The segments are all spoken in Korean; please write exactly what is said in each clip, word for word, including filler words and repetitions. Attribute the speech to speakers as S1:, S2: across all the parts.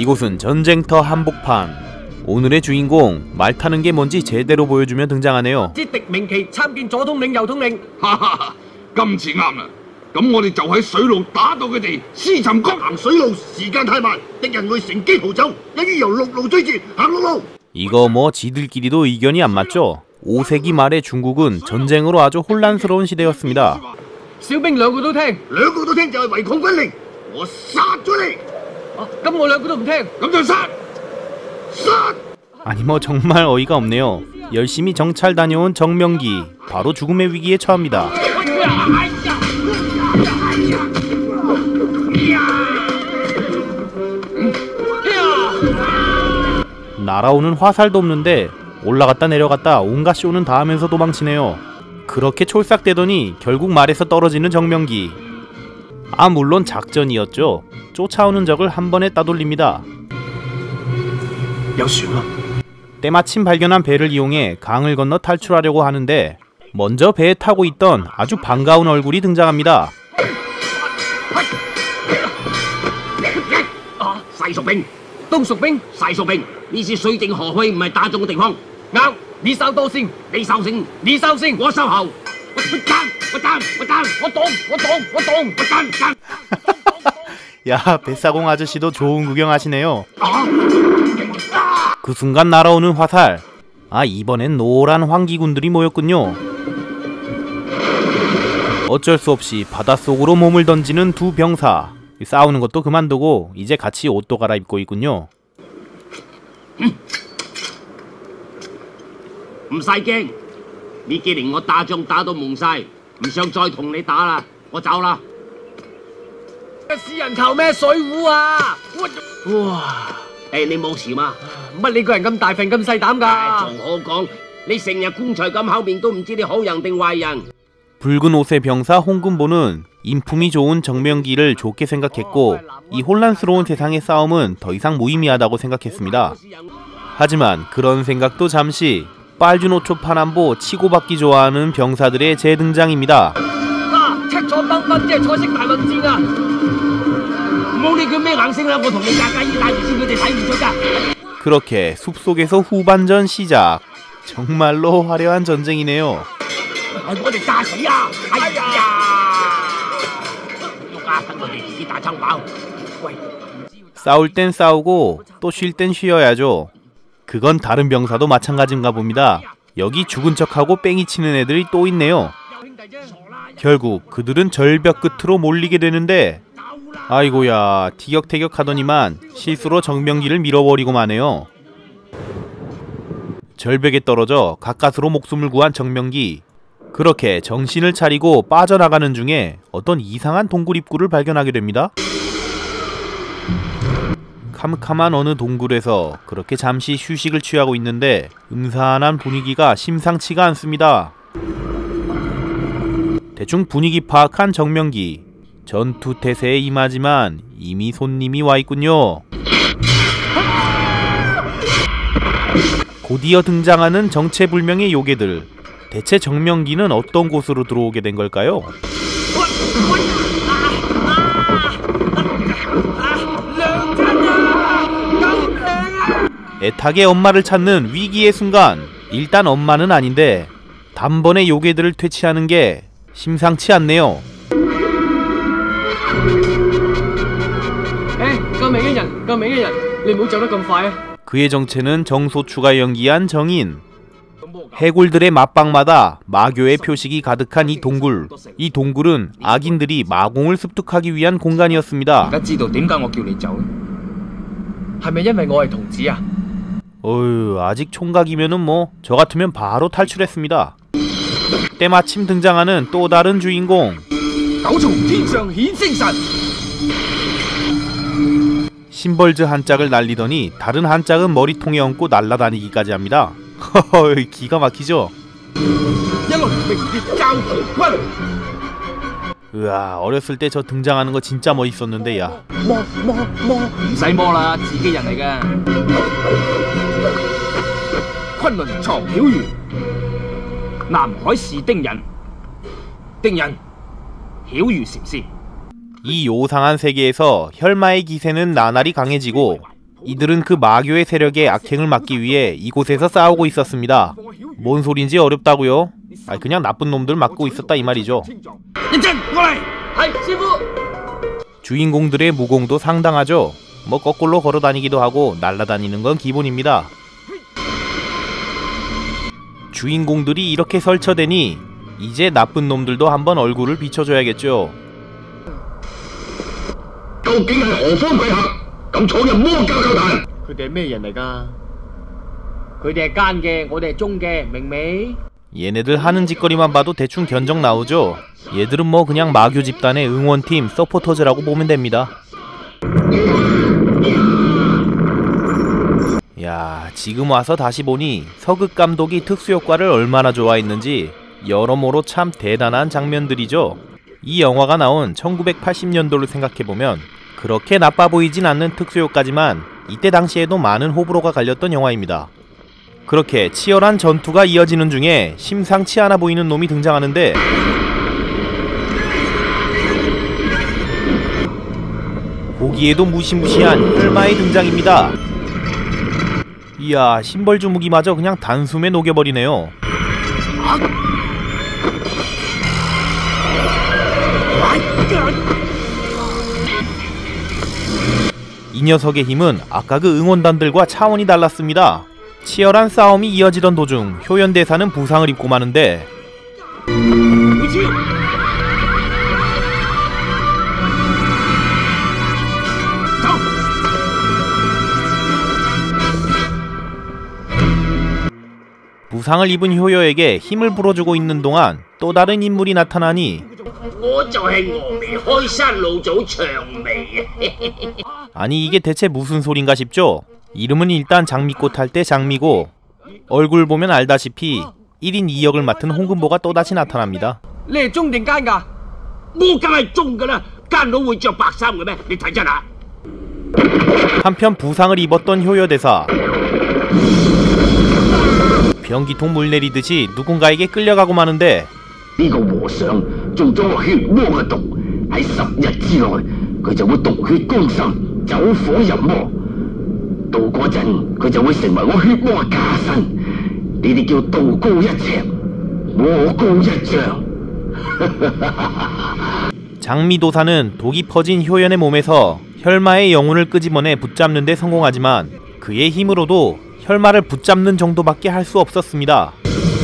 S1: 이곳은 전쟁터 한복판. 오늘의 주인공 말 타는 게 뭔지 제대로 보여주며 등장하네요.
S2: 知敵明旗參見左統領右統領。
S3: 하하하, 今次啱啦。咁我哋就喺水路打到佢哋獅沉江。行水路時間太慢，敵人會乘機逃走，一於由陸路追截，行陸路。
S1: 이거 뭐 지들끼리도 의견이 안 맞죠? 오 세기 말의 중국은 전쟁으로 아주 혼란스러운 시대였습니다.
S2: 小兵兩個都聽，
S3: 兩個都聽就係違抗軍令，我殺咗你。
S2: 啊，咁我兩個都唔聽，
S3: 咁就殺殺。
S1: 아니 뭐 정말 어이가 없네요. 열심히 정찰 다녀온 정명기 바로 죽음의 위기에 처합니다. 날아오는 화살도 없는데 올라갔다 내려갔다 온갖 쇼는 다 하면서 도망치네요. 그렇게 촐싹대더니 결국 말에서 떨어지는 정명기. 아 물론 작전이었죠. 쫓아오는 적을 한 번에 따돌립니다. 때마침 발견한 배를 이용해 강을 건너 탈출하려고 하는데 먼저 배에 타고 있던 아주 반가운 얼굴이 등장합니다.
S3: 細屬兵，
S2: 東蜀兵，
S3: 細屬兵，呢是水靜河虛，唔係打仗嘅地方。
S2: 啱，你哨多先，
S3: 你哨先，
S2: 你哨先，
S3: 我哨後。我爭，我爭，我爭，我擋，我擋，我擋，我爭爭。
S1: 야, 뱃사공 아저씨도 좋은 구경하시네요.
S3: 아!
S1: 그 순간 날아오는 화살. 아, 이번엔 노란 황기군들이 모였군요. 어쩔 수 없이 바닷속으로 몸을 던지는 두 병사. 싸우는 것도 그만두고 이제 같이 옷도 갈아입고 있군요.
S3: 唔使驚，呢幾年我打仗打到懵晒，唔想再同你打啦，我走啦。
S2: 私人頭咩水壺啊！哇！
S3: 誒，你冇事嘛？
S2: 乜你個人咁大份咁細膽㗎？
S3: 仲好講，你成日棺材咁口面都唔知你好人定壞人。
S1: 붉은 옷의 병사 홍금보는 인품이 좋은 정명기를 좋게 생각했고 이 혼란스러운 세상의 싸움은 더 이상 무의미하다고 생각했습니다. 하지만 그런 생각도 잠시 빨준 오초 파남보 치고받기 좋아하는 병사들의 재등장입니다. 그렇게 숲속에서 후반전 시작. 정말로 화려한 전쟁이네요. 싸울 땐 싸우고 또 쉴 땐 쉬어야죠. 그건 다른 병사도 마찬가지인가 봅니다. 여기 죽은 척하고 뺑이 치는 애들이 또 있네요. 결국 그들은 절벽 끝으로 몰리게 되는데 아이고야 티격태격 하더니만 실수로 정명기를 밀어버리고 마네요. 절벽에 떨어져 가까스로 목숨을 구한 정명기. 그렇게 정신을 차리고 빠져나가는 중에 어떤 이상한 동굴 입구를 발견하게 됩니다. 캄캄한 어느 동굴에서 그렇게 잠시 휴식을 취하고 있는데 음산한 분위기가 심상치가 않습니다. 대충 분위기 파악한 정명기. 전투 태세에 임하지만 이미 손님이 와 있군요. 곧이어 등장하는 정체불명의 요괴들. 대체 정명기는 어떤 곳으로 들어오게 된 걸까요? 애타게 엄마를 찾는 위기의 순간. 일단 엄마는 아닌데 단번에 요괴들을 퇴치하는 게 심상치 않네요. 그의 정체는 정소추가 연기한 정인. 해골들의 맞방마다 마교의 표식이 가득한 이 동굴. 이 동굴은 악인들이 마공을 습득하기 위한 공간이었습니다. 어휴, 아직 총각이면은 뭐 저 같으면 바로 탈출했습니다. 때마침 등장하는 또 다른 주인공. 심벌즈 한 짝을 날리더니 다른 한 짝은 머리통에 얹고 날아다니기까지 합니다. 허허, 기가 막히죠? 으아, 어렸을 때 저 등장하는 거 진짜 멋있었는데 야.
S4: 뭐, 뭐, 뭐. 唔使摸啦，自己人嚟噶。昆侖藏曉瑜，南海是丁人，丁人曉瑜禪師。
S1: 이 요상한 세계에서 혈마의 기세는 나날이 강해지고 이들은 그 마교의 세력의 악행을 막기 위해 이곳에서 싸우고 있었습니다. 뭔 소린지 어렵다고요? 아니 그냥 나쁜 놈들 막고 있었다 이 말이죠. 주인공들의 무공도 상당하죠. 뭐 거꾸로 걸어다니기도 하고 날아다니는 건 기본입니다. 주인공들이 이렇게 설쳐대니 이제 나쁜 놈들도 한번 얼굴을 비춰줘야겠죠. 얘네들 하는 짓거리만 봐도 대충 견적 나오죠. 얘들은 뭐 그냥 마교 집단의 응원팀 서포터즈라고 보면 됩니다. 야, 지금 와서 다시 보니 서극 감독이 특수효과를 얼마나 좋아했는지 여러모로 참 대단한 장면들이죠. 이 영화가 나온 천구백팔십 년도를 생각해보면 그렇게 나빠 보이진 않는 특수효과지만 이때 당시에도 많은 호불호가 갈렸던 영화입니다. 그렇게 치열한 전투가 이어지는 중에 심상치 않아 보이는 놈이 등장하는데 보기에도 무시무시한 혈마의 등장입니다. 이야, 심벌주무기마저 그냥 단숨에 녹여버리네요. 이 녀석의 힘은 아까 그 응원단들과 차원이 달랐습니다. 치열한 싸움이 이어지던 도중 효연대사는 부상을 입고 마는데 부상을 입은 효여에게 힘을 불어주고 있는 동안 또 다른 인물이 나타나니 아니 이게 대체 무슨 소린가 싶죠? 이름은 일단 장미꽃 할 때 장미고 얼굴 보면 알다시피 일 인 이 역을 맡은 홍금보가 또다시 나타납니다. 한편 부상을 입었던 효여대사 변기통 물 내리듯이 누군가에게 끌려가고 마는데 장미도사는 독이 퍼진 효연의 몸에서 혈마의 영혼을 끄집어내 붙잡는 데 성공하지만 그의 힘으로도 혈마를 붙잡는 정도밖에 할 수 없었습니다.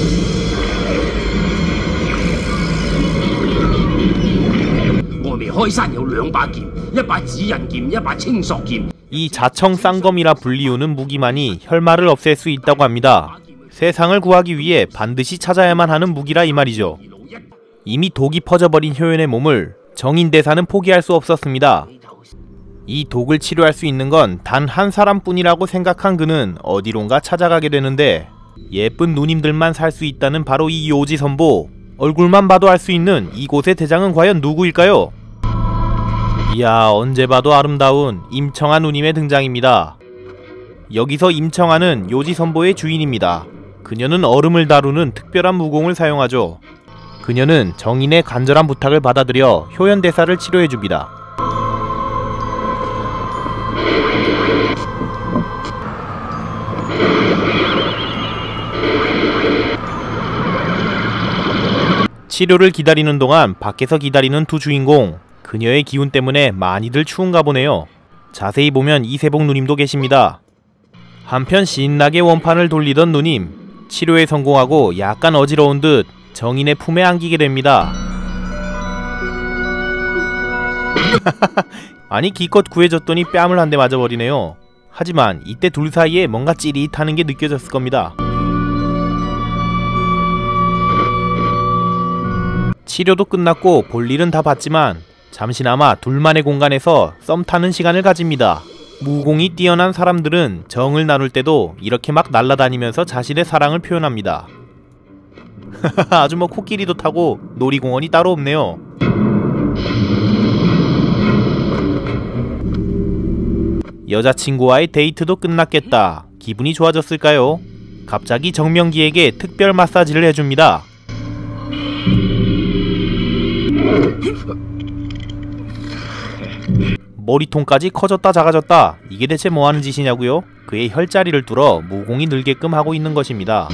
S1: 이 자청 쌍검이라 불리우는 무기만이 혈마를 없앨 수 있다고 합니다. 세상을 구하기 위해 반드시 찾아야만 하는 무기라 이 말이죠. 이미 독이 퍼져버린 효연의 몸을 정인대사는 포기할 수 없었습니다. 이 독을 치료할 수 있는 건 단 한 사람뿐이라고 생각한 그는 어디론가 찾아가게 되는데 예쁜 누님들만 살 수 있다는 바로 이 요지선보. 얼굴만 봐도 알 수 있는 이곳의 대장은 과연 누구일까요? 이야, 언제 봐도 아름다운 임청아 누님의 등장입니다. 여기서 임청아는 요지선보의 주인입니다. 그녀는 얼음을 다루는 특별한 무공을 사용하죠. 그녀는 정인의 간절한 부탁을 받아들여 효연대사를 치료해줍니다. 치료를 기다리는 동안 밖에서 기다리는 두 주인공, 그녀의 기운 때문에 많이들 추운가 보네요. 자세히 보면 이세복 누님도 계십니다. 한편 신나게 원판을 돌리던 누님, 치료에 성공하고 약간 어지러운 듯 정인의 품에 안기게 됩니다. 아니 기껏 구해줬더니 뺨을 한 대 맞아버리네요. 하지만 이때 둘 사이에 뭔가 찌릿하는 게 느껴졌을 겁니다. 치료도 끝났고 볼일은 다 봤지만 잠시나마 둘만의 공간에서 썸 타는 시간을 가집니다. 무공이 뛰어난 사람들은 정을 나눌 때도 이렇게 막 날아다니면서 자신의 사랑을 표현합니다. 아주 뭐 코끼리도 타고 놀이공원이 따로 없네요. 여자친구와의 데이트도 끝났겠다. 기분이 좋아졌을까요? 갑자기 정명기에게 특별 마사지를 해줍니다. 머리통까지 커졌다 작아졌다. 이게 대체 뭐하는 짓이냐고요? 그의 혈자리를 뚫어 무공이 늘게끔 하고 있는 것입니다.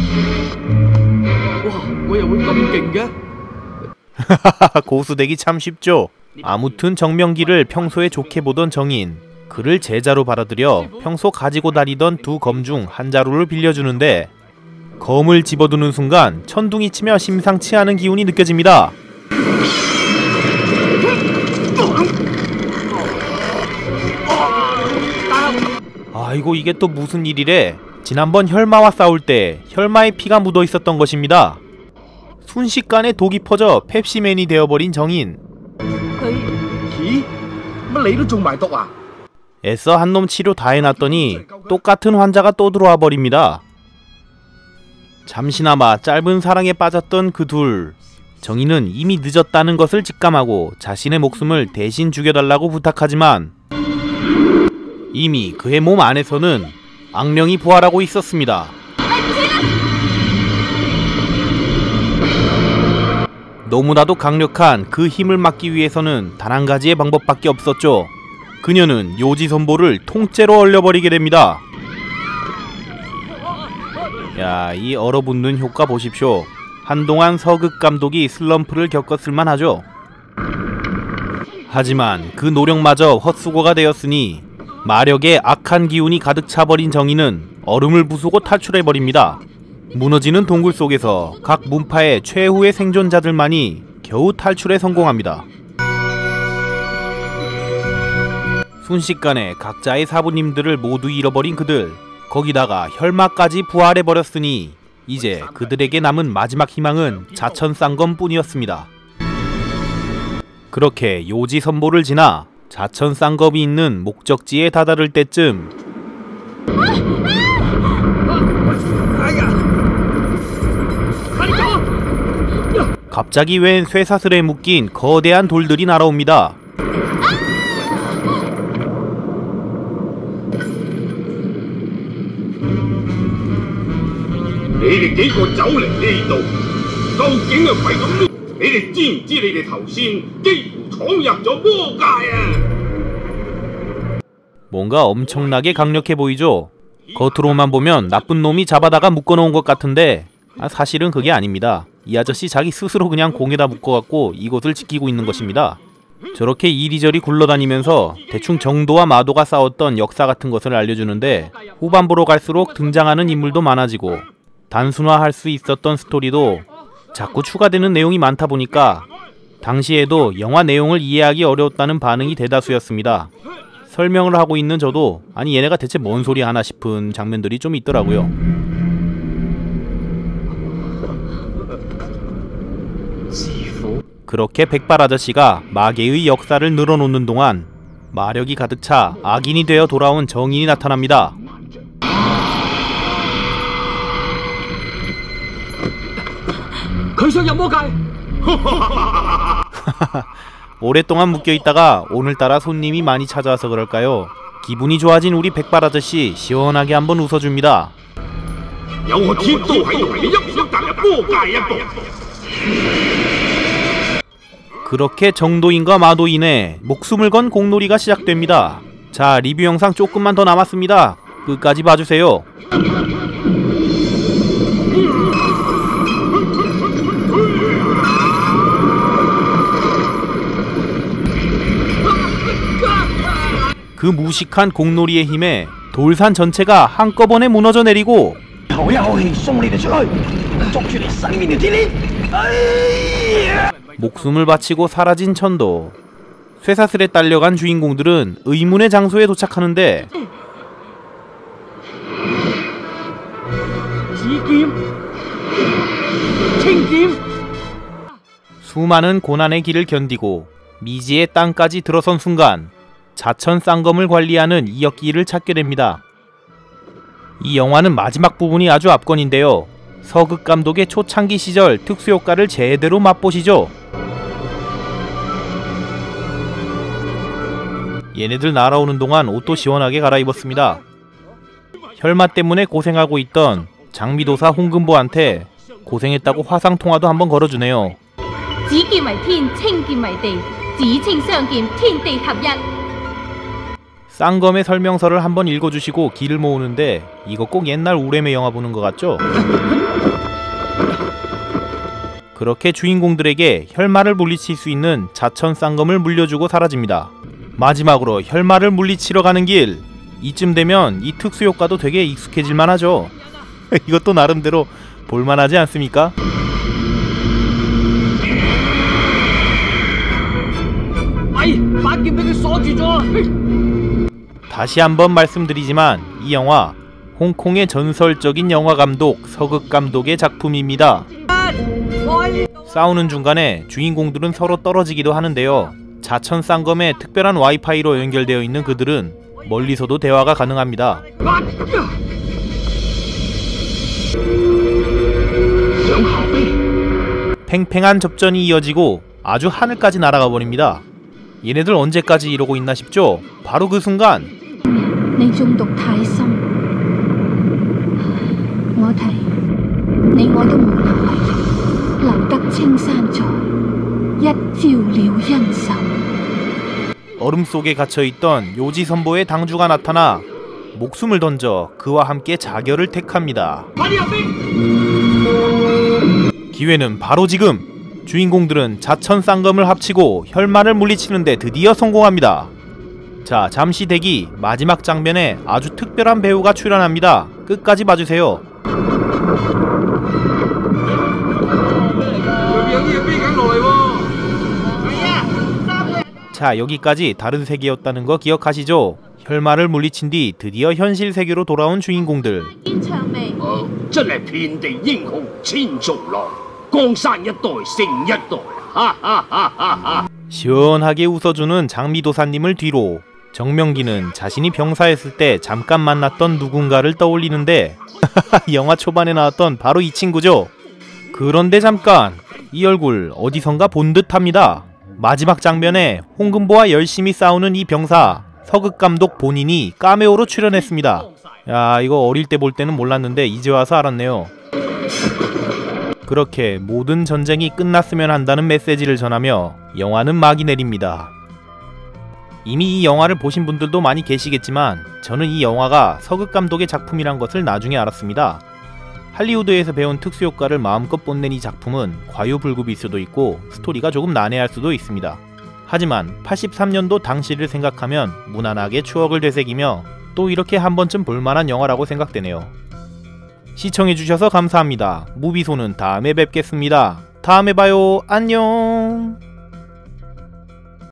S1: 고수되기 참 쉽죠. 아무튼 정명기를 평소에 좋게 보던 정인, 그를 제자로 받아들여 평소 가지고 다니던 두 검 중 한 자루를 빌려주는데, 검을 집어두는 순간 천둥이 치며 심상치 않은 기운이 느껴집니다. 아이고, 이게 또 무슨 일이래. 지난번 혈마와 싸울 때 혈마의 피가 묻어 있었던 것입니다. 순식간에 독이 퍼져 펩시맨이 되어버린 정인. 애써 한놈 치료 다 해놨더니 똑같은 환자가 또 들어와 버립니다. 잠시나마 짧은 사랑에 빠졌던 그 둘. 정인은 이미 늦었다는 것을 직감하고 자신의 목숨을 대신 죽여달라고 부탁하지만 이미 그의 몸 안에서는 악령이 부활하고 있었습니다. 너무나도 강력한 그 힘을 막기 위해서는 단 한 가지의 방법밖에 없었죠. 그녀는 요지선보를 통째로 얼려버리게 됩니다. 야, 이 얼어붙는 효과 보십시오. 한동안 서극 감독이 슬럼프를 겪었을만 하죠. 하지만 그 노력마저 헛수고가 되었으니 마력에 악한 기운이 가득 차버린 정인은 얼음을 부수고 탈출해버립니다. 무너지는 동굴 속에서 각 문파의 최후의 생존자들만이 겨우 탈출에 성공합니다. 순식간에 각자의 사부님들을 모두 잃어버린 그들, 거기다가 혈마까지 부활해버렸으니 이제 그들에게 남은 마지막 희망은 자천쌍검뿐이었습니다. 그렇게 요지선보를 지나 자천쌍검이 있는 목적지에 다다를 때쯤 갑자기 웬 쇠사슬에 묶인 거대한 돌들이 날아옵니다. 뭔가 엄청나게 강력해 보이죠? 겉으로만 보면 나쁜 놈이 잡아다가 묶어놓은 것 같은데 아, 사실은 그게 아닙니다. 이 아저씨 자기 스스로 그냥 공에다 묶어갖고 이곳을 지키고 있는 것입니다. 저렇게 이리저리 굴러다니면서 대충 정도와 마도가 싸웠던 역사 같은 것을 알려주는데, 후반부로 갈수록 등장하는 인물도 많아지고 단순화할 수 있었던 스토리도 자꾸 추가되는 내용이 많다 보니까 당시에도 영화 내용을 이해하기 어려웠다는 반응이 대다수였습니다. 설명을 하고 있는 저도 아니 얘네가 대체 뭔 소리 하나 싶은 장면들이 좀 있더라고요. 그렇게 백발 아저씨가 마계의 역사를 늘어놓는 동안 마력이 가득 차 악인이 되어 돌아온 정인이 나타납니다. 오랫동안 묶여있다가 오늘따라 손님이 많이 찾아와서 그럴까요? 기분이 좋아진 우리 백발 아저씨 시원하게 한번 웃어줍니다. 그렇게 정도인과 마도인의 목숨을 건 공놀이가 시작됩니다. 자, 리뷰 영상 조금만 더 남았습니다. 끝까지 봐주세요. 그 무식한 공놀이의 힘에 돌산 전체가 한꺼번에 무너져 내리고 목숨을 바치고 사라진 천도. 쇠사슬에 딸려간 주인공들은 의문의 장소에 도착하는데 수많은 고난의 길을 견디고 미지의 땅까지 들어선 순간 자천쌍검을 관리하는 이역기를 찾게 됩니다. 이 영화는 마지막 부분이 아주 압권인데요. 서극 감독의 초창기 시절 특수효과를 제대로 맛보시죠. 얘네들 날아오는 동안 옷도 시원하게 갈아입었습니다. 혈마 때문에 고생하고 있던 장미도사 홍금보한테 고생했다고 화상통화도 한번 걸어주네요. 쌍검의 설명서를 한번 읽어주시고 기를 모으는데 이거 꼭 옛날 우레메 영화 보는 것 같죠? 그렇게 주인공들에게 혈마를 물리칠 수 있는 자천 쌍검을 물려주고 사라집니다. 마지막으로 혈마를 물리치러 가는 길, 이쯤 되면 이 특수효과도 되게 익숙해질만 하죠. 이것도 나름대로 볼만하지 않습니까? 다시 한번 말씀드리지만 이 영화 홍콩의 전설적인 영화감독 서극감독의 작품입니다. 싸우는 중간에 주인공들은 서로 떨어지기도 하는데요. 자천 쌍검에 특별한 와이파이로 연결되어 있는 그들은 멀리서도 대화가 가능합니다. 팽팽한 접전이 이어지고 아주 하늘까지 날아가 버립니다. 얘네들 언제까지 이러고 있나 싶죠? 바로 그 순간 얼음 속에 갇혀있던 요지 선보의 당주가 나타나 목숨을 던져 그와 함께 자결을 택합니다. 기회는 바로 지금! 주인공들은 자천 쌍검을 합치고 혈마를 물리치는데 드디어 성공합니다. 자, 잠시 대기. 마지막 장면에 아주 특별한 배우가 출연합니다. 끝까지 봐주세요. 자, 여기까지 다른 세계였다는 거 기억하시죠? 혈마를 물리친 뒤 드디어 현실 세계로 돌아온 주인공들. 시원하게 웃어주는 장미도사님을 뒤로 정명기는 자신이 병사였을 때 잠깐 만났던 누군가를 떠올리는데 영화 초반에 나왔던 바로 이 친구죠. 그런데 잠깐, 이 얼굴 어디선가 본 듯합니다. 마지막 장면에 홍금보와 열심히 싸우는 이 병사 서극감독 본인이 카메오로 출연했습니다. 야, 이거 어릴 때 볼 때는 몰랐는데 이제 와서 알았네요. 그렇게 모든 전쟁이 끝났으면 한다는 메시지를 전하며 영화는 막이 내립니다. 이미 이 영화를 보신 분들도 많이 계시겠지만 저는 이 영화가 서극감독의 작품이란 것을 나중에 알았습니다. 할리우드에서 배운 특수효과를 마음껏 뽐낸 이 작품은 과유불급일 수도 있고 스토리가 조금 난해할 수도 있습니다. 하지만 팔십삼 년도 당시를 생각하면 무난하게 추억을 되새기며 또 이렇게 한 번쯤 볼만한 영화라고 생각되네요. 시청해주셔서 감사합니다. 무비소는 다음에 뵙겠습니다. 다음에 봐요. 안녕.